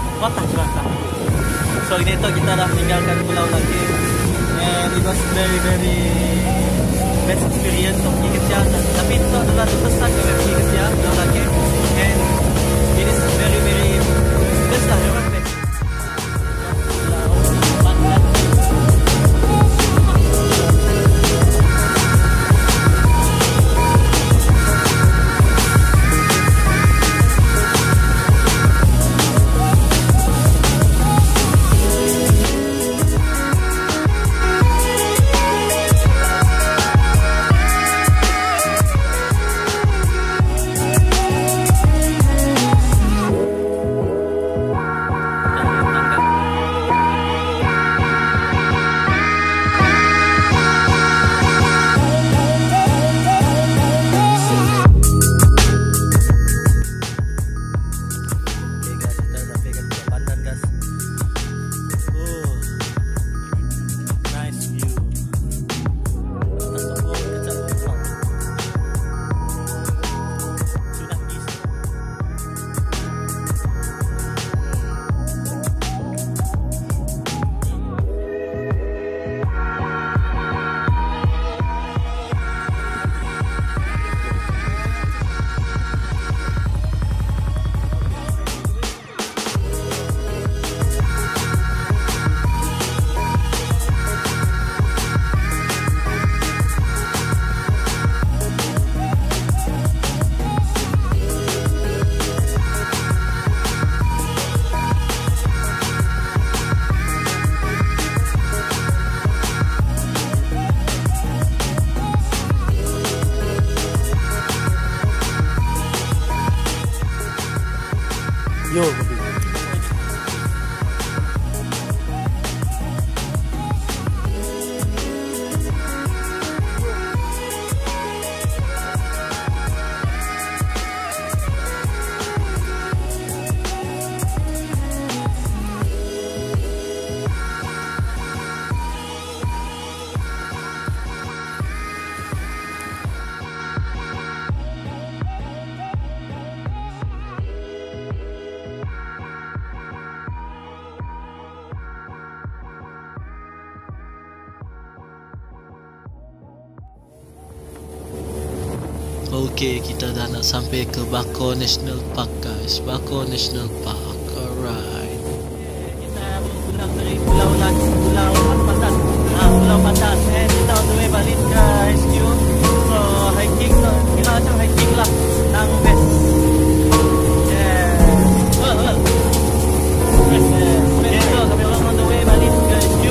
patah juga. So itu kita dah tinggalkan Pulau lagi, and it was very best experience untuk pergi kerja. Tapi itu adalah first time kami pergi kerja Pulau lagi, and it is very best lah, memang best. Yo, okay, kita dah nak sampai ke BAKO National Park, guys. BAKO National Park, alright. Kita pulang dari Pulau Pandan. Pulau Pandan. Kita on the way balik ke HQ. So hiking, kira macam hiking lah, nang best. So kami orang on the way balik ke HQ.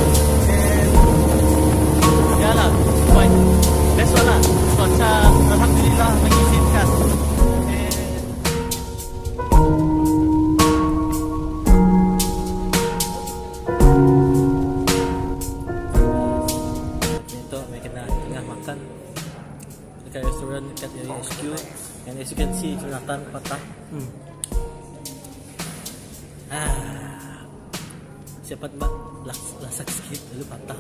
And ya lah, point best one lah. Cuaca alhamdulillah mengizinkan. Itu mereka kena tengah makan dekat restoran dekat dari HQ, and as you can see Jonathan patah. Siapa mbak lasak sikit lalu patah.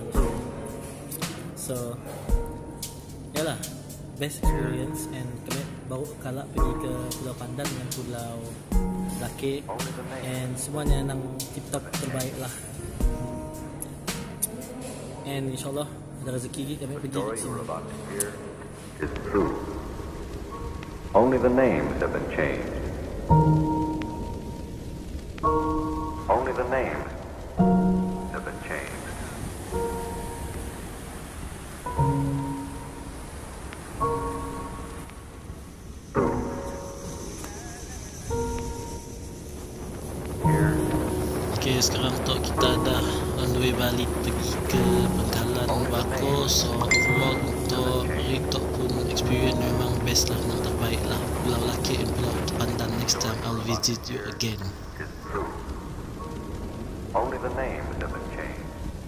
So yalah, best experience, and kami baru kala pergi ke Pulau Pandan dengan Pulau Lake, and semuanya nang tip-top terbaik lah. And insyaAllah ada rezeki kami pergi ke sini. Is true. Only the names have been changed. Only the names have been changed. Okay, sekarang tu kita dah on the way balik pergi ke pangkalan BAKO. So overall untuk Riktok pun experience memang best lah, yang terbaik lah. Pulau Lake dan Pulau Pandan, next time I'll visit you again. Only the names have been changed.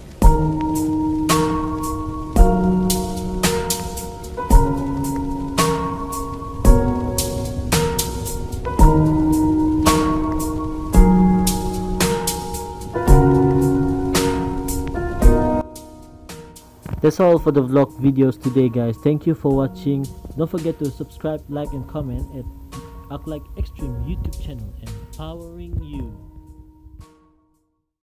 That's all for the vlog videos today, guys. Thank you for watching. Don't forget to subscribe, like and comment at Like Extreme YouTube channel, empowering you.